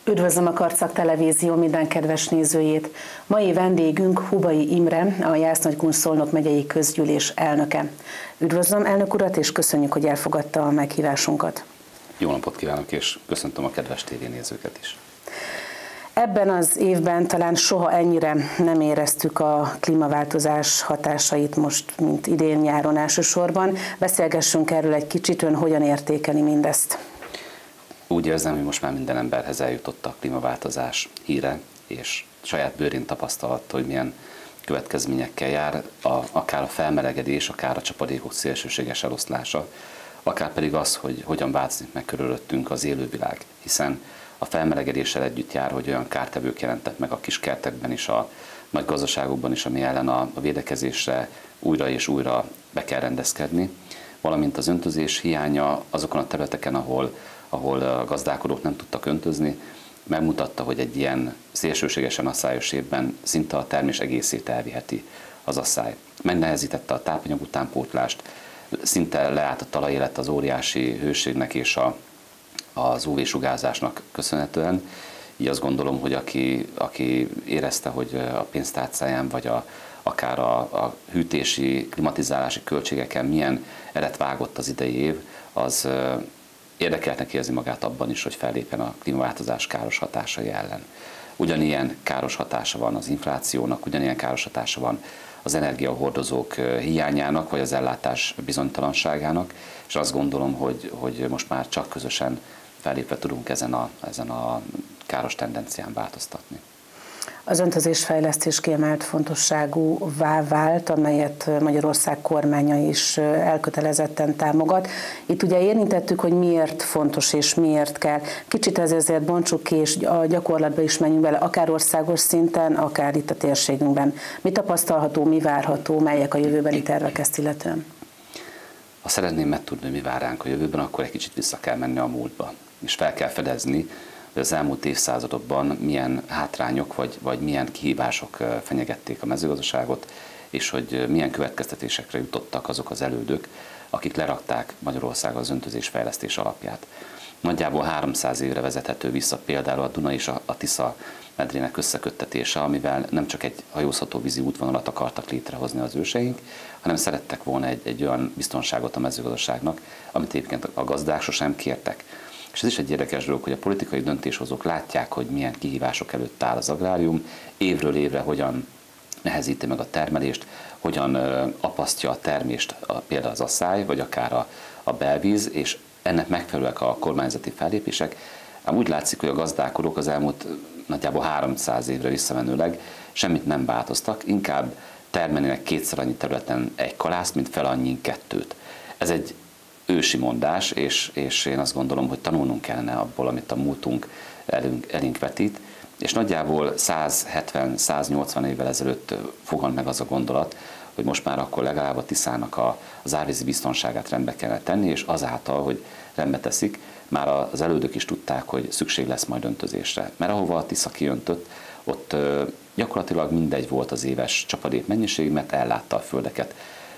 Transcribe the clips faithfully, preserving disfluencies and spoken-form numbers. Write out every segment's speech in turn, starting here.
Üdvözlöm a Karcag Televízió minden kedves nézőjét! Mai vendégünk Hubay Imre, a Jász-Nagykun-Szolnok megyei közgyűlés elnöke. Üdvözlöm elnök urat, és köszönjük, hogy elfogadta a meghívásunkat. Jó napot kívánok, és köszöntöm a kedves tévénézőket is. Ebben az évben talán soha ennyire nem éreztük a klímaváltozás hatásait, most, mint idén nyáron elsősorban. Beszélgessünk erről egy kicsit, ön hogyan értékeli mindezt? Úgy érzem, hogy most már minden emberhez eljutott a klímaváltozás híre, és saját bőrén tapasztalat, hogy milyen következményekkel jár, a, akár a felmelegedés, akár a csapadékok szélsőséges eloszlása, akár pedig az, hogy hogyan változik meg körülöttünk az élővilág, hiszen a felmelegedéssel együtt jár, hogy olyan kártevők jelentek meg a kiskertekben is, a nagy gazdaságokban is, ami ellen a, a védekezésre újra és újra be kell rendezkedni, valamint az öntözés hiánya azokon a területeken, ahol, ahol a gazdálkodók nem tudtak öntözni, megmutatta, hogy egy ilyen szélsőségesen asszályos évben szinte a termés egészét elviheti az asszály. Megnehezítette a tápanyag utánpótlást, szinte leállt a talajélet az óriási hőségnek és a az ú vé-sugárzásnak köszönhetően. Így azt gondolom, hogy aki, aki érezte, hogy a pénztárcáján, vagy a, akár a, a hűtési, klimatizálási költségeken milyen eret vágott az idei év, az érdekeltnek érzi magát abban is, hogy fellépjen a klímaváltozás káros hatásai ellen. Ugyanilyen káros hatása van az inflációnak, ugyanilyen káros hatása van az energiahordozók hiányának, vagy az ellátás bizonytalanságának, és azt gondolom, hogy, hogy most már csak közösen fellépve tudunk ezen a, ezen a káros tendencián változtatni. Az öntözésfejlesztés kiemelt fontosságúvá vált, amelyet Magyarország kormánya is elkötelezetten támogat. Itt ugye érintettük, hogy miért fontos és miért kell. Kicsit ezért bontsuk ki, és a gyakorlatba is menjünk bele, akár országos szinten, akár itt a térségünkben. Mi tapasztalható, mi várható, melyek a jövőbeli tervek ezt illetően? Ha szeretném megtudni, hogy mi vár ránk a jövőben, akkor egy kicsit vissza kell menni a múltba, és fel kell fedezni, hogy az elmúlt évszázadokban milyen hátrányok vagy, vagy milyen kihívások fenyegették a mezőgazdaságot, és hogy milyen következtetésekre jutottak azok az elődök, akik lerakták Magyarország az öntözésfejlesztés alapját. Nagyjából háromszáz évre vezethető vissza például a Duna és a Tisza medrének összeköttetése, amivel nem csak egy hajózható vízi útvonalat akartak létrehozni az őseink, hanem szerettek volna egy, egy olyan biztonságot a mezőgazdaságnak, amit egyébként a gazdák sosem kértek. És ez is egy érdekes dolog, hogy a politikai döntéshozók látják, hogy milyen kihívások előtt áll az agrárium, évről évre hogyan nehezíti meg a termelést, hogyan apasztja a termést, a, például az asszály, vagy akár a, a belvíz, és ennek megfelelőek a kormányzati fellépések. Ám úgy látszik, hogy a gazdálkodók az elmúlt nagyjából háromszáz évre visszamenőleg semmit nem változtak, inkább termelnének kétszer annyi területen egy kalászt, mint fel annyi kettőt. Ez egy ősi mondás, és, és én azt gondolom, hogy tanulnunk kellene abból, amit a múltunk elünk, elénk vetít, és nagyjából száz hetven száz nyolcvan évvel ezelőtt fogant meg az a gondolat, hogy most már akkor legalább a Tiszának a, az árvízi biztonságát rendbe kellene tenni, és azáltal, hogy rendbe teszik, már az elődök is tudták, hogy szükség lesz majd öntözésre. Mert ahova a Tisza kiöntött, ott gyakorlatilag mindegy volt az éves csapadék mennyiség, mert ellátta a földeket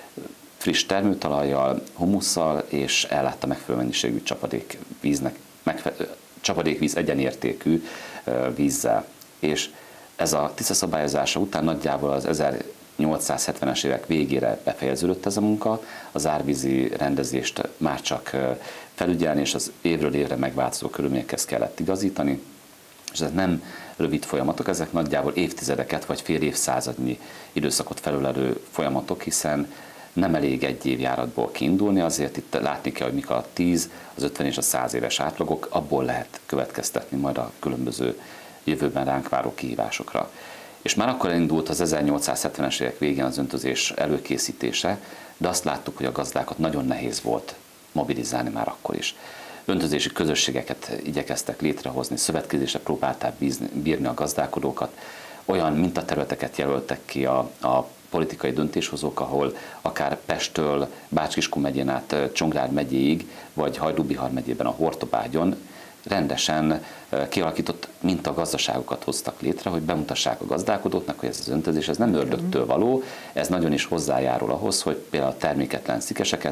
friss termőtalajjal, humusszal, és ellátta megfelelő mennyiségű csapadékvíznek, csapadékvíz egyenértékű vízzel. És ez a Tisza szabályozása után nagyjából az ezernyolcszázhetvenes évek végére befejeződött ez a munka, az árvízi rendezést már csak felügyelni, és az évről évre megváltozó körülményekhez kellett igazítani, és ez nem rövid folyamatok, ezek nagyjából évtizedeket vagy fél évszázadnyi időszakot felülelő folyamatok, hiszen nem elég egy évjáratból kiindulni, azért itt látni kell, hogy mik a tíz, az ötven és a száz éves átlagok, abból lehet következtetni majd a különböző jövőben ránk váró kihívásokra. És már akkor elindult az ezernyolcszázhetvenes évek végén az öntözés előkészítése, de azt láttuk, hogy a gazdákat nagyon nehéz volt mobilizálni már akkor is. Öntözési közösségeket igyekeztek létrehozni, szövetkezésre próbálták bízni, bírni a gazdálkodókat, olyan mintaterületeket jelöltek ki a, a politikai döntéshozók, ahol akár Pesttől Bács-Kiskun megyén át Csongrád megyéig, vagy Hajdú-Bihar megyében a Hortobágyon rendesen kialakított mintagazdaságokat hoztak létre, hogy bemutassák a gazdálkodóknak, hogy ez az öntözés ez nem ördögtől való, ez nagyon is hozzájárul ahhoz, hogy például a terméketlen szikeseket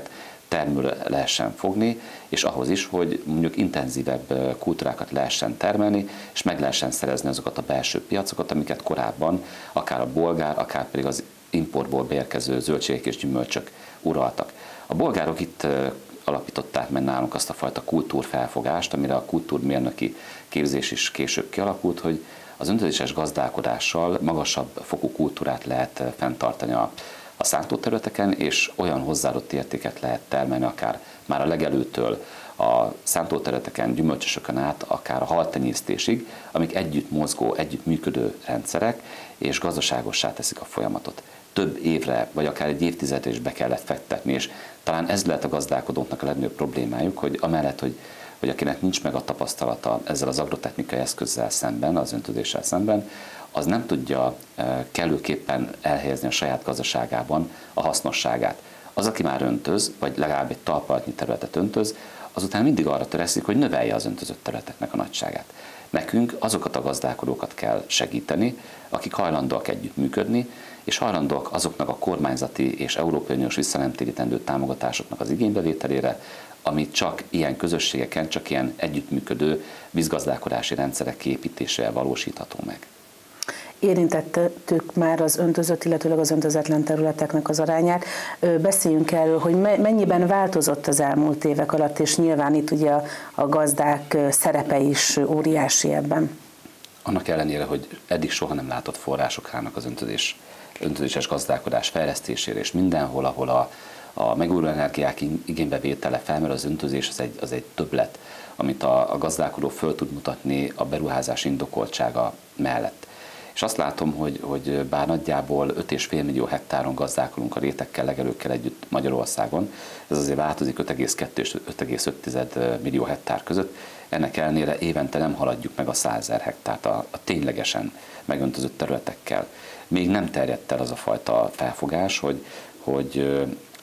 termőre lehessen fogni, és ahhoz is, hogy mondjuk intenzívebb kultúrákat lehessen termelni, és meg lehessen szerezni azokat a belső piacokat, amiket korábban akár a bolgár, akár pedig az importból beérkező zöldségek és gyümölcsök uraltak. A bolgárok itt alapították meg nálunk azt a fajta kultúrfelfogást, amire a kultúrmérnöki képzés is később kialakult, hogy az öntözéses gazdálkodással magasabb fokú kultúrát lehet fenntartani a, a szántóterületeken, és olyan hozzáadott értéket lehet termelni, akár már a legelőttől a szántóterületeken, gyümölcsösökön át, akár a haltenyésztésig, amik együtt mozgó, együtt működő rendszerek, és gazdaságossá teszik a folyamatot. Több évre, vagy akár egy évtizedre is be kellett fektetni, és talán ez lehet a gazdálkodóknak a legnagyobb problémájuk, hogy amellett, hogy, hogy akinek nincs meg a tapasztalata ezzel az agrotechnikai eszközzel szemben, az öntözéssel szemben, az nem tudja kellőképpen elhelyezni a saját gazdaságában a hasznosságát. Az, aki már öntöz, vagy legalább egy talpalatnyi területet öntöz, azután mindig arra törekszik, hogy növelje az öntözött területeknek a nagyságát. Nekünk azokat a gazdálkodókat kell segíteni, akik hajlandóak együttműködni, és hajlandóak azoknak a kormányzati és Európai Uniós visszanemtérítendő támogatásoknak az igénybevételére, amit csak ilyen közösségeken, csak ilyen együttműködő vízgazdálkodási rendszerek kiépítésével valósítható meg. Érintettük már az öntözött, illetőleg az öntözetlen területeknek az arányát. Beszéljünk erről, hogy mennyiben változott az elmúlt évek alatt, és nyilván itt ugye a, a gazdák szerepe is óriási ebben. Annak ellenére, hogy eddig soha nem látott források állnak az öntözés, öntözéses gazdálkodás fejlesztésére, és mindenhol, ahol a, a megújuló energiák igénybevétele felmerül, az öntözés az egy, az egy többlet, amit a, a gazdálkodó föl tud mutatni a beruházás indokoltsága mellett. És azt látom, hogy, hogy bár nagyjából öt egész öt millió hektáron gazdálkodunk a rétekkel, legelőkkel együtt Magyarországon, ez azért változik öt egész kettő és öt egész öt millió hektár között, ennek ellenére évente nem haladjuk meg a százezer hektárt a, a ténylegesen megöntözött területekkel. Még nem terjedt el az a fajta felfogás, hogy, hogy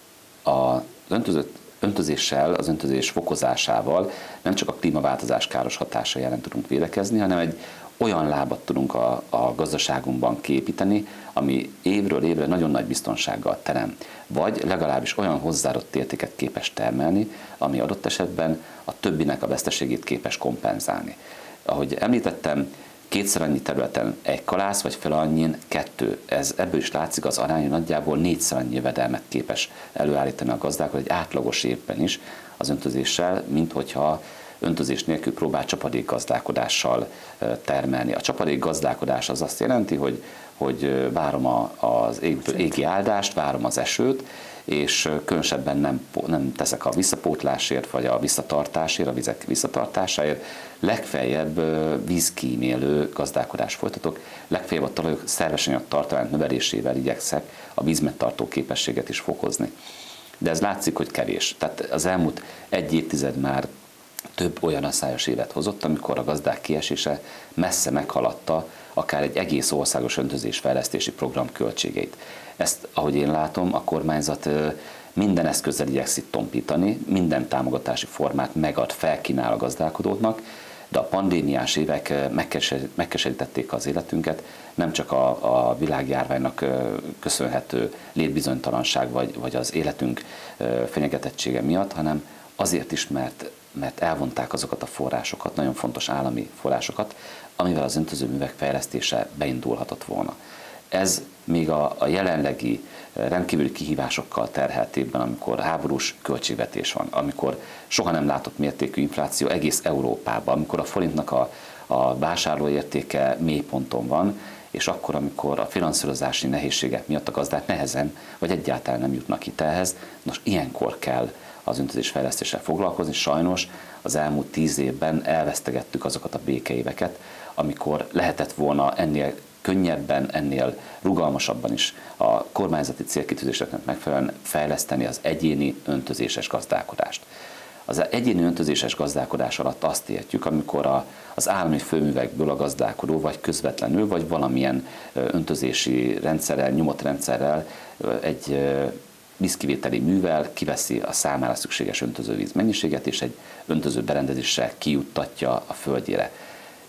az öntözött öntözéssel, az öntözés fokozásával nem csak a klímaváltozás káros hatása ellen tudunk védekezni, hanem egy olyan lábat tudunk a, a gazdaságunkban kiépíteni, ami évről évre nagyon nagy biztonsággal terem, vagy legalábbis olyan hozzáadott értéket képes termelni, ami adott esetben a többinek a veszteségét képes kompenzálni. Ahogy említettem, kétszer annyi területen egy kalász, vagy fel annyin kettő. Ez, ebből is látszik az arány, nagyjából négyszer annyi jövedelmet képes előállítani a gazdálkodó egy átlagos évben is az öntözéssel, mint hogyha öntözés nélkül próbál csapadékgazdálkodással termelni. A csapadékgazdálkodás az azt jelenti, hogy, hogy várom a, az égi áldást, várom az esőt, és különösebben nem, nem teszek a visszapótlásért, vagy a visszatartásért, a vizek visszatartásáért. Legfeljebb vízkímélő gazdálkodás folytatok, legfeljebb a talajok szerves anyag tartalmának növelésével igyekszek a vízmegtartó képességet is fokozni. De ez látszik, hogy kevés. Tehát az elmúlt egy évtized már több olyan asszályos évet hozott, amikor a gazdák kiesése messze meghaladta akár egy egész országos öntözésfejlesztési program költségeit. Ezt, ahogy én látom, a kormányzat minden eszközzel igyekszik tompítani, minden támogatási formát megad, felkínál a gazdálkodóknak, de a pandémiás évek megkeserítették az életünket, nem csak a, a világjárványnak köszönhető létbizonytalanság vagy, vagy az életünk fenyegetettsége miatt, hanem azért is, mert mert elvonták azokat a forrásokat, nagyon fontos állami forrásokat, amivel az öntözőművek fejlesztése beindulhatott volna. Ez még a, a jelenlegi rendkívüli kihívásokkal terhelt évben, amikor háborús költségvetés van, amikor soha nem látott mértékű infláció egész Európában, amikor a forintnak a, a vásárlóértéke mélyponton van, és akkor, amikor a finanszírozási nehézségek miatt a gazdák nehezen, vagy egyáltalán nem jutnak hitelhez, nos, ilyenkor kell az öntözésfejlesztéssel foglalkozni. Sajnos az elmúlt tíz évben elvesztegettük azokat a békeéveket, amikor lehetett volna ennél könnyebben, ennél rugalmasabban is a kormányzati célkitűzéseknek megfelelően fejleszteni az egyéni öntözéses gazdálkodást. Az egyéni öntözéses gazdálkodás alatt azt értjük, amikor a, az állami főművekből a gazdálkodó vagy közvetlenül, vagy valamilyen öntözési rendszerrel, nyomott rendszerrel egy vízkivételi művel kiveszi a számára szükséges öntözővíz mennyiséget, és egy öntöző berendezéssel kijuttatja a földjére.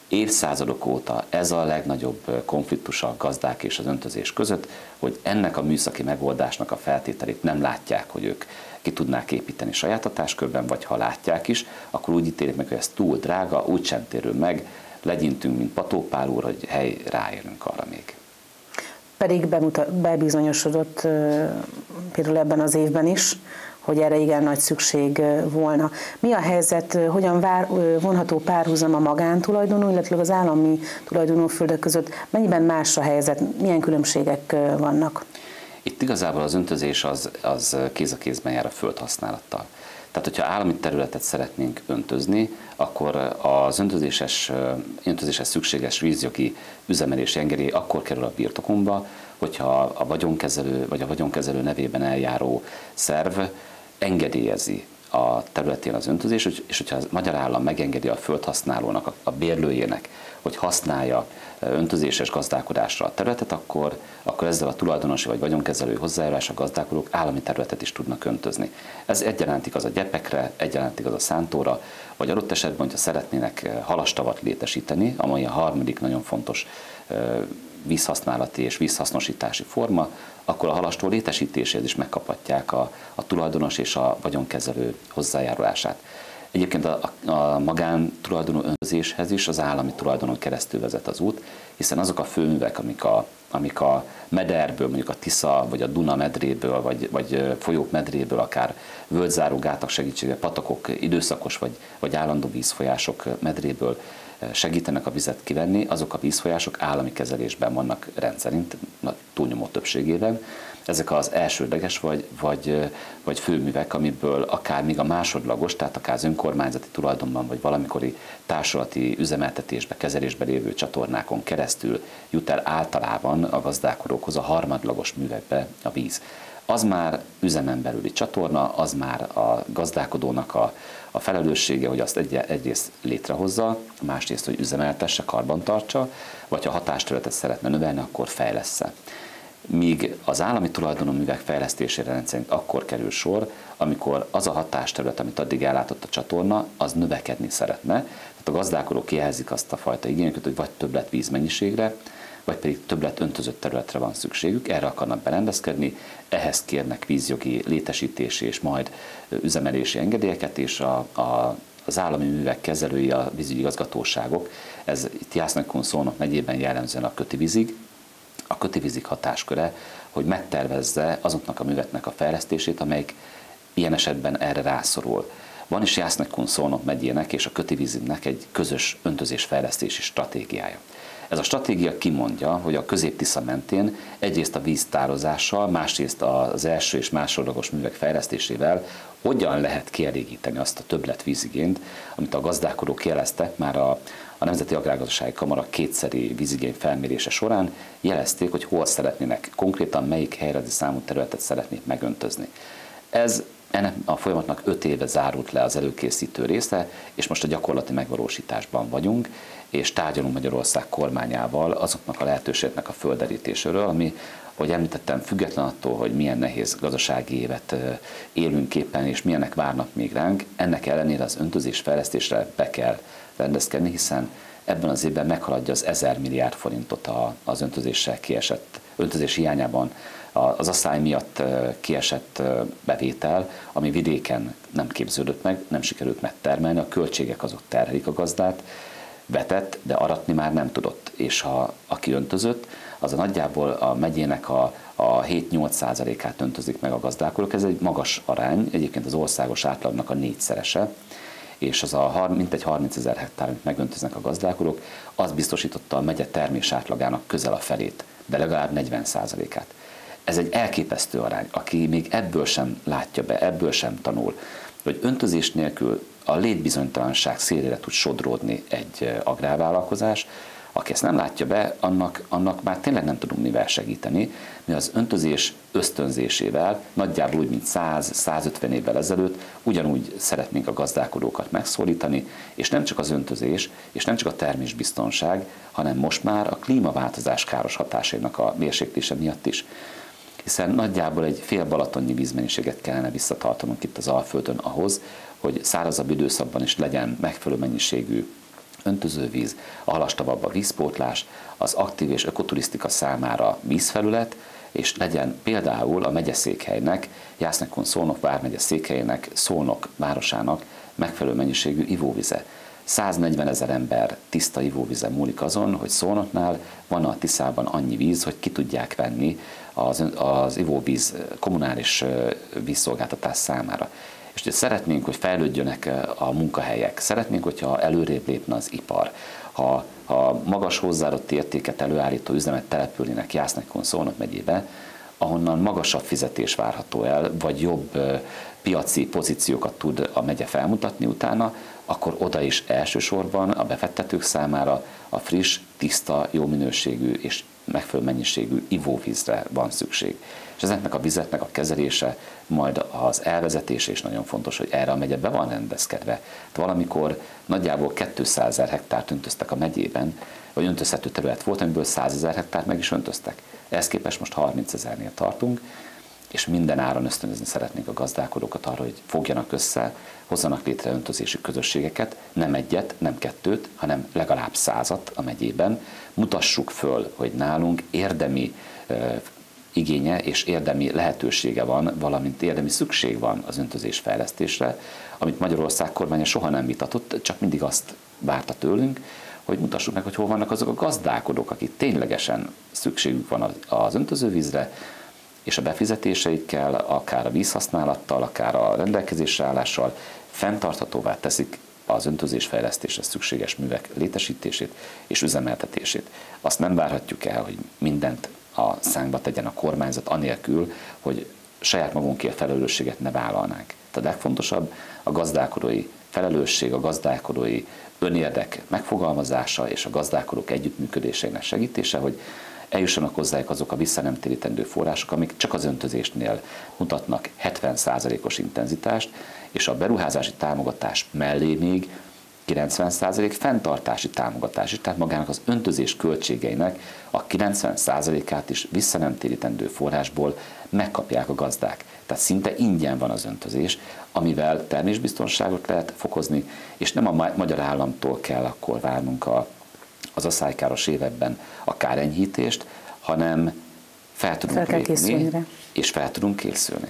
évszázadok óta ez a legnagyobb konfliktus a gazdák és az öntözés között, hogy ennek a műszaki megoldásnak a feltételét nem látják, hogy ők ki tudnák építeni saját hatáskörben, vagy ha látják is, akkor úgy ítélik meg, hogy ez túl drága, úgysem térül meg, legyintünk, mint Patópál úr, hogy hely, ráérünk arra még. Pedig bemutat, bebizonyosodott például ebben az évben is, hogy erre igen nagy szükség volna. Mi a helyzet, hogyan vár, vonható párhuzam a magántulajdonú, illetve az állami tulajdonú földek között? Mennyiben más a helyzet, milyen különbségek vannak? Itt igazából az öntözés az, az kéz a kézben jár a földhasználattal. Tehát, hogyha állami területet szeretnénk öntözni, akkor az öntözéses, öntözéshez szükséges vízjogi üzemelési engedély akkor kerül a birtokunkba, hogyha a vagyonkezelő vagy a vagyonkezelő nevében eljáró szerv engedélyezi a területén az öntözés, és hogyha a magyar állam megengedi a földhasználónak, a bérlőjének, hogy használja öntözéses gazdálkodásra a területet, akkor, akkor ezzel a tulajdonosi vagy vagyonkezelő hozzájárulás a gazdálkodók állami területet is tudnak öntözni. Ez egyaránt igaz a gyepekre, egyaránt igaz a szántóra, vagy adott esetben, hogyha szeretnének halastavat létesíteni, amely a harmadik nagyon fontos vízhasználati és vízhasznosítási forma, akkor a halastó létesítéséhez is megkaphatják a, a tulajdonos és a vagyonkezelő hozzájárulását. Egyébként a, a magántulajdonú önzéshez is az állami tulajdonon keresztül vezet az út, hiszen azok a főművek, amik a, amik a mederből, mondjuk a Tisza, vagy a Duna medréből, vagy, vagy folyók medréből, akár völgyzáró gátak segítségével, patakok, időszakos vagy, vagy állandó vízfolyások medréből segítenek a vizet kivenni, azok a vízfolyások állami kezelésben vannak rendszerint, túlnyomó többségében. Ezek az elsődleges vagy, vagy, vagy főművek, amiből akár még a másodlagos, tehát akár az önkormányzati tulajdonban, vagy valamikori társulati üzemeltetésbe, kezelésbe lévő csatornákon keresztül jut el általában a gazdálkodókhoz a harmadlagos művekbe a víz. Az már üzemen belüli csatorna, az már a gazdálkodónak a, a felelőssége, hogy azt egy, egyrészt létrehozza, másrészt, hogy üzemeltesse, karbantartsa, vagy ha hatásterületet szeretne növelni, akkor fejlessze. Míg az állami tulajdonú művek fejlesztésére rendszerint akkor kerül sor, amikor az a hatásterület, amit addig ellátott a csatorna, az növekedni szeretne. Tehát a gazdálkodók kijelzik azt a fajta igényüket, hogy vagy többlet vízmennyiségre, vagy pedig többlet öntözött területre van szükségük, erre akarnak berendezkedni, ehhez kérnek vízjogi létesítési és majd üzemelési engedélyeket, és a, a, az állami művek kezelői, a vízügyi igazgatóságok, ez itt Jász-Nagykun-Szolnok megyében jellemzően a kötivízig, a kötivízig hatásköre, hogy megtervezze azoknak a műveknek a fejlesztését, amelyik ilyen esetben erre rászorul. Van is Jász-Nagykun-Szolnok megyének és a kötivízignek egy közös öntözésfejlesztési stratégiája. Ez a stratégia kimondja, hogy a Közép-Tisza mentén egyrészt a víztározással, másrészt az első és másodlagos művek fejlesztésével hogyan lehet kielégíteni azt a többlet vízigényt, amit a gazdálkodók jeleztek már a, a Nemzeti Agrárgazdasági Kamara kétszeri vízigény felmérése során, jelezték, hogy hol szeretnének, konkrétan melyik helyrajzi számú területet szeretnék megöntözni. Ez ennek a folyamatnak öt éve zárult le az előkészítő része, és most a gyakorlati megvalósításban vagyunk, és tárgyalunk Magyarország kormányával azoknak a lehetőségeknek a földerítéséről, ami, ahogy említettem, független attól, hogy milyen nehéz gazdasági évet élünk éppen, és milyenek várnak még ránk, ennek ellenére az öntözés fejlesztésre be kell rendezkedni, hiszen ebben az évben meghaladja az ezer milliárd forintot az öntözéssel kiesett, öntözés hiányában az asszály miatt kiesett bevétel, ami vidéken nem képződött meg, nem sikerült megtermelni, a költségek azok terhelik a gazdát, vetett, de aratni már nem tudott, és ha aki öntözött, az a nagyjából a megyének a, a hét-nyolc százalékát öntözik meg a gazdálkodók, ez egy magas arány, egyébként az országos átlagnak a négyszerese, és az a mintegy harmincezer hektár, amit megöntöznek a gazdálkodók, az biztosította a megye termés átlagának közel a felét, de legalább negyven százalékát. Ez egy elképesztő arány, aki még ebből sem látja be, ebből sem tanul, hogy öntözés nélkül a létbizonytalanság szélére tud sodródni egy agrárvállalkozás, aki ezt nem látja be, annak, annak már tényleg nem tudunk mivel segíteni, mi az öntözés ösztönzésével, nagyjából úgy, mint száz-százötven évvel ezelőtt, ugyanúgy szeretnénk a gazdálkodókat megszólítani, és nem csak az öntözés, és nem csak a termésbiztonság, hanem most már a klímaváltozás káros hatásainak a mérséklése miatt is. Hiszen nagyjából egy fél balatonnyi vízmennyiséget kellene visszatartanunk itt az Alföldön ahhoz, hogy szárazabb időszakban is legyen megfelelő mennyiségű öntözővíz, a halastavab a vízpótlás, az aktív és ökoturisztika számára vízfelület, és legyen például a megyeszékhelynek, Jásznek-Szolnok vármegye székhelyének, Szolnok városának megfelelő mennyiségű ivóvize. száznegyvenezer ember tiszta ivóvize múlik azon, hogy Szolnoknál van a Tiszában annyi víz, hogy ki tudják venni az, az ivóvíz kommunális vízszolgáltatás számára. És ugye szeretnénk, hogy fejlődjönek a munkahelyek, szeretnénk, hogyha előrébb lépne az ipar, ha, ha magas hozzáadott értéket előállító üzemek települnének Jásznek-Szolnok megyébe, ahonnan magasabb fizetés várható el, vagy jobb piaci pozíciókat tud a megye felmutatni utána, akkor oda is elsősorban a befektetők számára a friss, tiszta, jó minőségű és megfelelő mennyiségű ivóvízre van szükség. És ezeknek a vizeknek a kezelése, majd az elvezetése is nagyon fontos, hogy erre a megye be van rendezkedve. Valamikor nagyjából kétszázezer hektárt öntöztek a megyében, vagy öntözhető terület volt, amiből százezer hektárt meg is öntöztek. Ehhez képest most harmincezernél tartunk, és minden áron ösztönözni szeretnénk a gazdálkodókat arra, hogy fogjanak össze, hozzanak létre öntözési közösségeket, nem egyet, nem kettőt, hanem legalább százat a megyében. Mutassuk föl, hogy nálunk érdemi e, igénye és érdemi lehetősége van, valamint érdemi szükség van az öntözés fejlesztésre, amit Magyarország kormánya soha nem vitatott, csak mindig azt várta tőlünk, hogy mutassuk meg, hogy hol vannak azok a gazdálkodók, akik ténylegesen szükségük van az öntözővízre, és a befizetéseikkel, akár a vízhasználattal, akár a rendelkezésre állással fenntarthatóvá teszik az öntözésfejlesztésre szükséges művek létesítését és üzemeltetését. Azt nem várhatjuk el, hogy mindent a szánkba tegyen a kormányzat anélkül, hogy saját magunkért felelősséget ne vállalnánk. Tehát a legfontosabb a gazdálkodói felelősség, a gazdálkodói önérdek megfogalmazása és a gazdálkodók együttműködésének segítése, hogy eljussanak hozzájuk azok a visszanemtérítendő források, amik csak az öntözésnél mutatnak hetven százalékos intenzitást, és a beruházási támogatás mellé még kilencven százalék fenntartási támogatás is, tehát magának az öntözés költségeinek a kilencven százalékát is visszanemtérítendő forrásból megkapják a gazdák. Tehát szinte ingyen van az öntözés, amivel termésbiztonságot lehet fokozni, és nem a magyar államtól kell akkor várnunk a az asszálykáros években a kárenyhítést, hanem fel tudunk fel lépni, és fel tudunk készülni.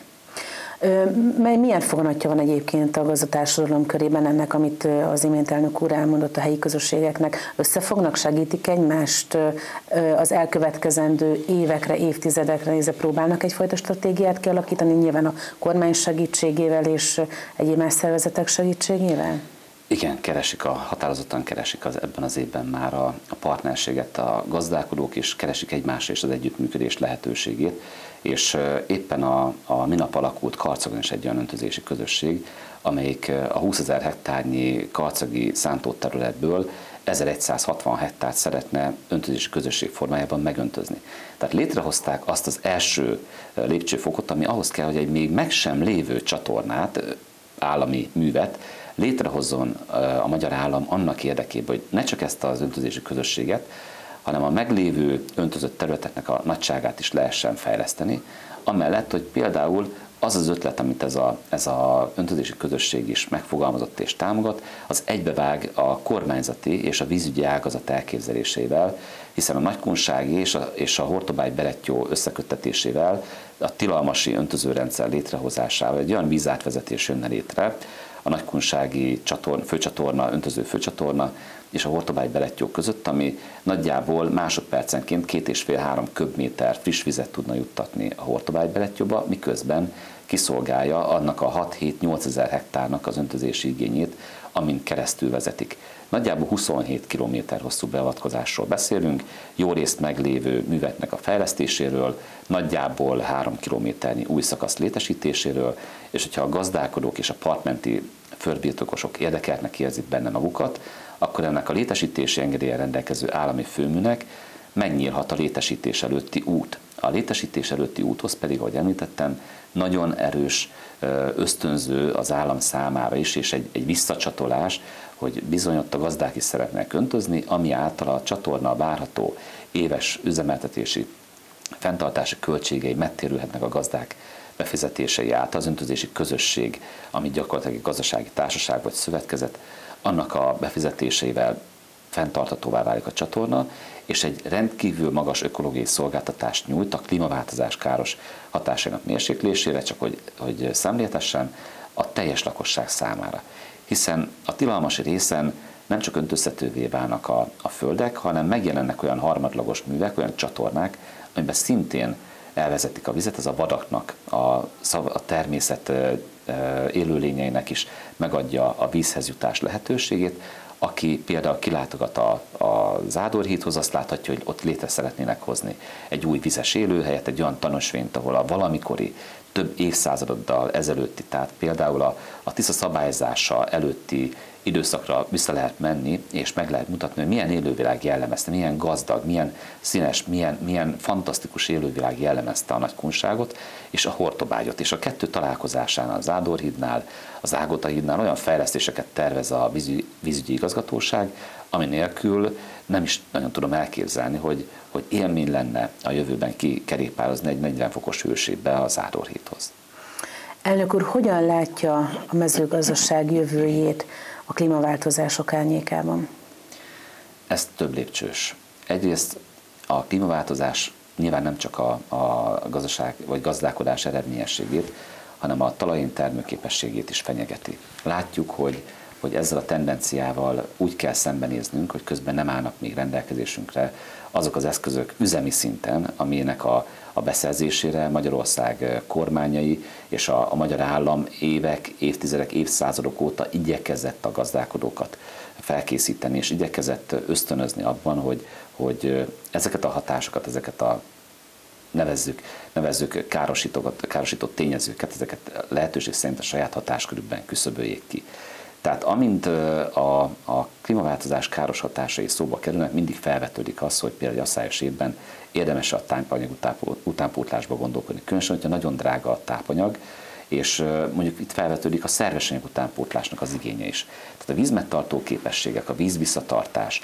Milyen foganatja van egyébként a gazdatársadalom körében ennek, amit az imént elnök úr elmondott a helyi közösségeknek? Összefognak, segítik egymást az elkövetkezendő évekre, évtizedekre nézve próbálnak egyfajta stratégiát kialakítani, nyilván a kormány segítségével és egyéb más szervezetek segítségével? Igen, keresik, a, határozottan keresik az, ebben az évben már a, a partnerséget, a gazdálkodók is keresik egymásra és az együttműködés lehetőségét, és éppen a, a minap alakult Karcagon is egy olyan öntözési közösség, amelyik a húszezer hektárnyi karcagi szántóterületből ezeregyszázhatvan hektárt szeretne öntözési közösség formájában megöntözni. Tehát létrehozták azt az első lépcsőfokot, ami ahhoz kell, hogy egy még meg sem lévő csatornát, állami művet létrehozzon a magyar állam annak érdekében, hogy ne csak ezt az öntözési közösséget, hanem a meglévő öntözött területeknek a nagyságát is lehessen fejleszteni, amellett, hogy például az az ötlet, amit ez a, ez a öntözési közösség is megfogalmazott és támogat, az egybevág a kormányzati és a vízügyi ágazat elképzelésével, hiszen a Nagykunsági és a, és a Hortobágy-Berettyó összeköttetésével, a tilalmasi öntözőrendszer létrehozásával egy olyan vízátvezetés jönne létre, a Nagykunsági csatorna, főcsatorna, öntöző főcsatorna és a Hortobágy-Berettyó között, ami nagyjából másodpercenként két és fél három köbméter friss vizet tudna juttatni a Hortobágy-Berettyóba, miközben kiszolgálja annak a hat-hét-nyolc ezer hektárnak az öntözési igényét, amin keresztül vezetik. Nagyjából huszonhét kilométer hosszú beavatkozásról beszélünk, jó részt meglévő műveknek a fejlesztéséről, nagyjából három kilométernyi új szakasz létesítéséről, és hogyha a gazdálkodók és a partmenti földbirtokosok érdekeltnek érzik benne magukat, akkor ennek a létesítési engedéllyel rendelkező állami főműnek megnyílhat a létesítés előtti út. A létesítés előtti úthoz pedig, ahogy említettem, nagyon erős ösztönző az állam számára is, és egy, egy visszacsatolás, hogy bizony ott a gazdák is szeretnek öntözni, ami által a csatorna várható éves üzemeltetési, fenntartási költségei megtérülhetnek a gazdák befizetései által. Az öntözési közösség, ami gyakorlatilag egy gazdasági társaság vagy szövetkezet, annak a befizetéseivel fenntarthatóvá válik a csatorna, és egy rendkívül magas ökológiai szolgáltatást nyújt a klímaváltozás káros hatásainak mérséklésére, csak hogy, hogy szemléltessen, a teljes lakosság számára. Hiszen a tilalmas részen nem csak öntözhetővé válnak a, a földek, hanem megjelennek olyan harmadlagos művek, olyan csatornák, amiben szintén elvezetik a vizet, ez a vadaknak, a, a természet élőlényeinek is megadja a vízhez jutás lehetőségét. Aki például kilátogat a, a Zádorhídhoz, azt láthatja, hogy ott létre szeretnének hozni egy új vizes élőhelyet, egy olyan tanösvényt, ahol a valamikori több évszázadoddal ezelőtti, tehát például a, a Tisza szabályzása előtti időszakra vissza lehet menni, és meg lehet mutatni, hogy milyen élővilág jellemezte, milyen gazdag, milyen színes, milyen, milyen fantasztikus élővilág jellemezte a Nagykunságot és a Hortobágyot. És a kettő találkozásánál, az Ádorhídnál, az Ágotahídnál olyan fejlesztéseket tervez a vízügyi, vízügyi igazgatóság, ami nélkül nem is nagyon tudom elképzelni, hogy, hogy élmény lenne a jövőben kikerékpározni egy negyven fokos hőségbe az Ádorhídhoz. Elnök úr, hogyan látja a mezőgazdaság jövőjét a klímaváltozások árnyékában? Ez több lépcsős. Egyrészt a klímaváltozás nyilván nem csak a, a gazdaság vagy gazdálkodás eredményességét, hanem a talajén termőképességét is fenyegeti. Látjuk, hogy, hogy ezzel a tendenciával úgy kell szembenéznünk, hogy közben nem állnak még rendelkezésünkre azok az eszközök üzemi szinten, aminek a, a beszerzésére Magyarország kormányai és a, a magyar állam évek, évtizedek, évszázadok óta igyekezett a gazdálkodókat felkészíteni, és igyekezett ösztönözni abban, hogy, hogy ezeket a hatásokat, ezeket a nevezzük, nevezzük károsított tényezőket, ezeket lehetőség szerint a saját hatáskörükben küszöböljék ki. Tehát amint a, a klímaváltozás káros hatásai szóba kerülnek, mindig felvetődik az, hogy például egy asszályos évben érdemes a tápanyag utánpótlásba gondolkodni. Különösen, hogyha nagyon drága a tápanyag, és mondjuk itt felvetődik a szerves anyag utánpótlásnak az igénye is. Tehát a vízmegtartó képességek, a vízvisszatartás,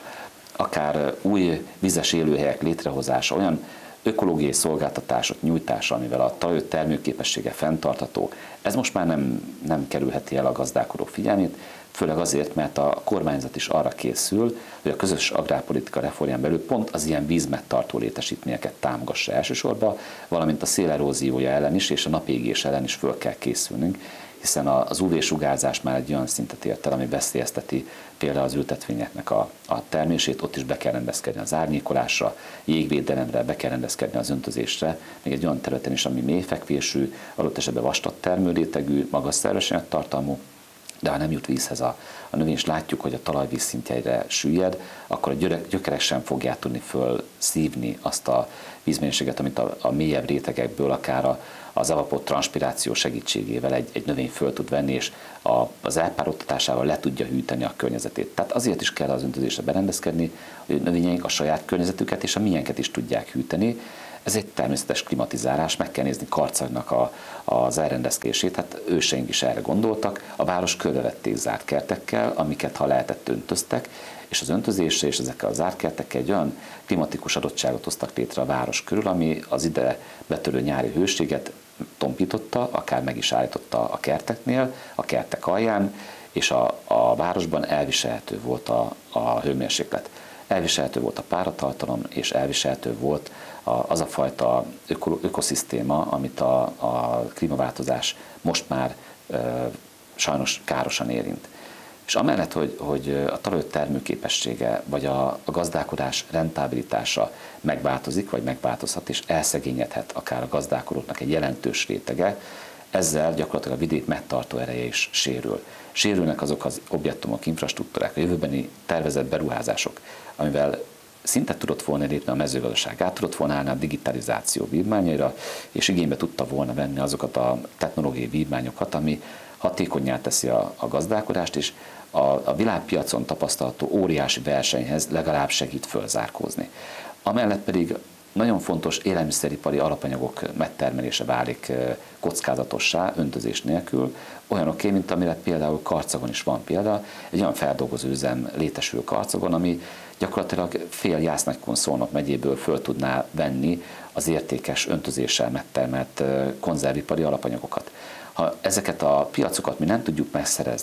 akár új vizes élőhelyek létrehozása, olyan ökológiai szolgáltatások nyújtása, amivel a talaj termőképessége fenntartható, ez most már nem, nem kerülheti el a gazdálkodók figyelmét, főleg azért, mert a kormányzat is arra készül, hogy a közös agrárpolitika reformján belül pont az ilyen vízmegtartó létesítményeket támogassa elsősorban, valamint a széleróziója ellen is és a napégés ellen is föl kell készülnünk, hiszen az ú vé-sugárzás már egy olyan szintet ért el, ami veszélyezteti például az ültetvényeknek a, a termését, ott is be kell rendezkedni az árnyékolásra, jégvédelemre, be kell rendezkedni az öntözésre, még egy olyan területen is, ami mélyfekvésű, adott esetben vastag termőrétegű, magas szerves anyagtartalmú, de ha nem jut vízhez a, a növény, és látjuk, hogy a talajvíz szintjeire süllyed, akkor a gyökerek sem fogják tudni fölszívni azt a vízmennyiséget, amit a, a mélyebb rétegekből, akár a, az alapot transpiráció segítségével egy, egy növény föl tud venni, és a, az elpároltatásával le tudja hűteni a környezetét. Tehát azért is kell az öntözésre berendezkedni, hogy a növényeink a saját környezetüket és a miénket is tudják hűteni. Ez egy természetes klimatizálás, meg kell nézni Karcagnak a, az elrendezkedését, hát őseink is erre gondoltak, a város körbevették zárt kertekkel, amiket ha lehetett öntöztek, és az öntözésre és ezekkel a zárt kertekkel egy olyan klimatikus adottságot hoztak létre a város körül, ami az ide betörő nyári hőséget tompította, akár meg is állította a kerteknél, a kertek alján, és a, a városban elviselhető volt a, a hőmérséklet. Elviselhető volt a páratartalom, és elviselhető volt az a fajta öko, ökoszisztéma, amit a, a klímaváltozás most már e, sajnos károsan érint. És amellett, hogy, hogy a talaj termőképessége, vagy a, a gazdálkodás rentabilitása megváltozik, vagy megváltozhat, és elszegényedhet akár a gazdálkodóknak egy jelentős rétege, ezzel gyakorlatilag a vidék megtartó ereje is sérül. Sérülnek azok az objektumok, infrastruktúrák, a jövőbeni tervezett beruházások, amivel szinte tudott volna lépni a mezőgazdaság, át tudott volna állni a digitalizáció vívmányaira, és igénybe tudta volna venni azokat a technológiai vívmányokat, ami hatékonnyá teszi a, a gazdálkodást, és a, a világpiacon tapasztalható óriási versenyhez legalább segít fölzárkózni. Amellett pedig nagyon fontos élelmiszeripari alapanyagok megtermelése válik kockázatossá öntözés nélkül, olyanoké, mint amire például Karcagon is van példa, egy olyan feldolgozóüzem létesül Karcagon, ami gyakorlatilag fél Jász-Nagykun-Szolnok megyéből föl tudná venni az értékes öntözéssel megtermelt konzervipari alapanyagokat. Ha ezeket a piacokat mi nem tudjuk megszerezni,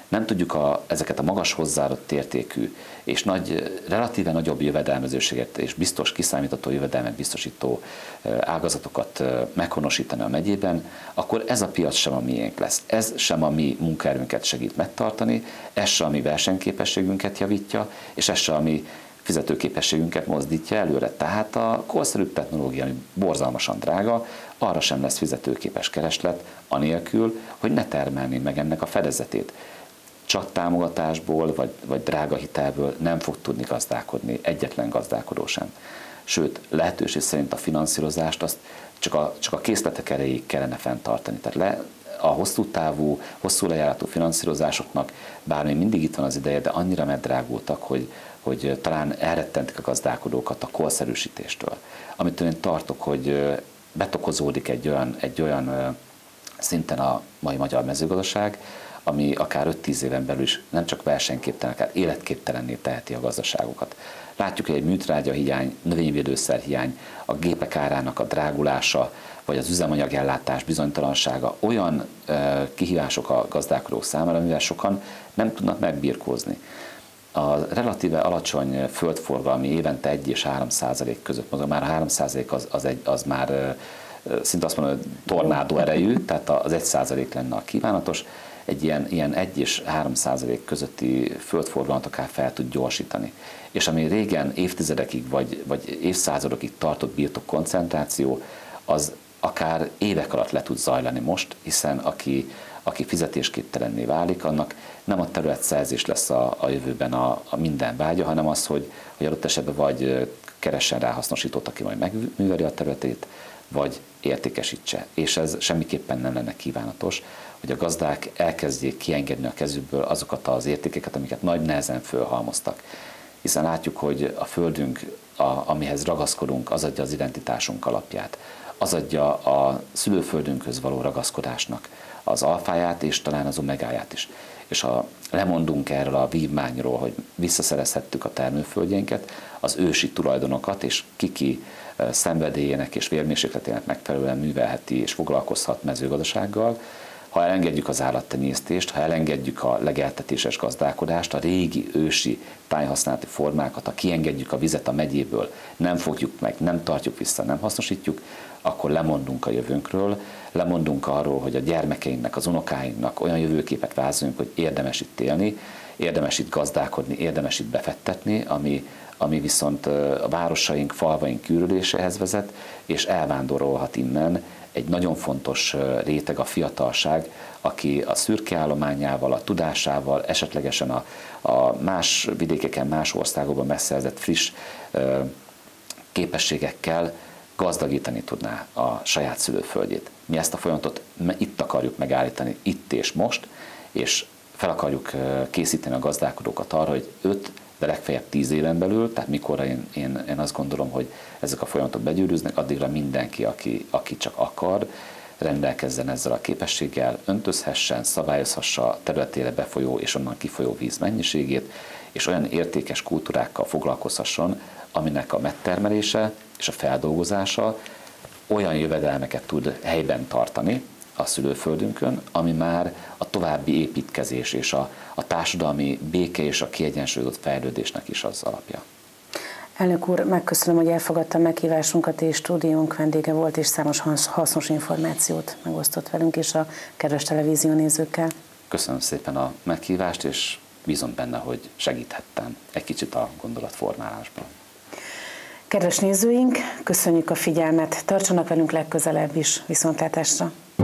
nem tudjuk a, ezeket a magas hozzáadott értékű és nagy, relatíve nagyobb jövedelmezőséget és biztos kiszámítható jövedelmet biztosító ágazatokat meghonosítani a megyében, akkor ez a piac sem a miénk lesz. Ez sem a mi munkaerőnket segít megtartani, ez sem a mi versenyképességünket javítja, és ez sem a mi fizetőképességünket mozdítja előre. Tehát a korszerűbb technológia, ami borzalmasan drága, arra sem lesz fizetőképes kereslet, anélkül, hogy ne termelné meg ennek a fedezetét. Csak támogatásból, vagy, vagy drága hitelből nem fog tudni gazdálkodni egyetlen gazdálkodó sem. Sőt, lehetőség szerint a finanszírozást azt csak a, csak a készletek erejéig kellene fenntartani. Tehát le, a hosszú távú, hosszú lejáratú finanszírozásoknak bár még mindig itt van az ideje, de annyira megdrágultak, hogy, hogy talán elrettentik a gazdálkodókat a korszerűsítéstől. Amitől én tartok, hogy betokozódik egy olyan, egy olyan szinten a mai magyar mezőgazdaság, ami akár öt-tíz éven belül is nem csak versenyképtelen, akár életképtelenné teheti a gazdaságokat. Látjuk, hogy egy műtrágya hiány, növényvédőszer hiány, a gépek árának a drágulása, vagy az üzemanyagellátás bizonytalansága olyan e, kihívások a gazdálkodók számára, mivel sokan nem tudnak megbirkózni. A relatíve alacsony földforgalmi évente egy és három százalék között mozog, már a három százalék az, az, egy, az már e, szinte azt mondom, hogy tornádó erejű, tehát az egy százalék lenne a kívánatos. Egy ilyen, ilyen egy és három százalék közötti földforgalmat akár fel tud gyorsítani. És ami régen évtizedekig vagy, vagy évszázadokig tartott birtok koncentráció, az akár évek alatt le tud zajlani most, hiszen aki, aki fizetésképtelenné válik, annak nem a területszerzés lesz a, a jövőben a, a minden vágya, hanem az, hogy, hogy adott esetben vagy keressen rá hasznosítót, aki majd megműveli a területét, vagy értékesítse. És ez semmiképpen nem lenne kívánatos, hogy a gazdák elkezdjék kiengedni a kezükből azokat az értékeket, amiket nagy nehezen fölhalmoztak. Hiszen látjuk, hogy a földünk, a, amihez ragaszkodunk, az adja az identitásunk alapját. Az adja a szülőföldünkhöz való ragaszkodásnak az alfáját és talán az omegáját is. És ha lemondunk erről a vívmányról, hogy visszaszerezhettük a termőföldjeinket, az ősi tulajdonokat, és kiki szenvedélyének és vérmérsékletének megfelelően művelheti és foglalkozhat mezőgazdasággal, ha elengedjük az állattenyésztést, ha elengedjük a legeltetéses gazdálkodást, a régi ősi tájhasználati formákat, ha kiengedjük a vizet a megyéből, nem fogjuk meg, nem tartjuk vissza, nem hasznosítjuk, akkor lemondunk a jövőnkről, lemondunk arról, hogy a gyermekeinknek, az unokáinknak olyan jövőképet vázoljunk, hogy érdemes itt élni, érdemes itt gazdálkodni, érdemes itt befektetni, ami, ami viszont a városaink, falvaink kiürüléséhez vezet, és elvándorolhat innen egy nagyon fontos réteg, a fiatalság, aki a szürke állományával, a tudásával, esetlegesen a, a más vidékeken, más országokban megszerzett friss ö, képességekkel gazdagítani tudná a saját szülőföldjét. Mi ezt a folyamatot itt akarjuk megállítani, itt és most, és fel akarjuk készíteni a gazdálkodókat arra, hogy öt, de legfeljebb tíz éven belül, tehát mikorra én, én, én azt gondolom, hogy ezek a folyamatok begyűrűznek, addigra mindenki, aki, aki csak akar, rendelkezzen ezzel a képességgel, öntözhessen, szabályozhassa a területére befolyó és onnan kifolyó víz mennyiségét, és olyan értékes kultúrákkal foglalkozhasson, aminek a megtermelése és a feldolgozása olyan jövedelmeket tud helyben tartani a szülőföldünkön, ami már a további építkezés és a, a társadalmi béke és a kiegyensúlyozott fejlődésnek is az alapja. Elnök úr, megköszönöm, hogy elfogadta meghívásunkat, és stúdiónk vendége volt, és számos hasznos információt megosztott velünk és a kedves televízió nézőkkel. Köszönöm szépen a meghívást, és bízom benne, hogy segíthettem egy kicsit a gondolatformálásban. Kedves nézőink, köszönjük a figyelmet, tartsanak velünk legközelebb is, viszontlátásra!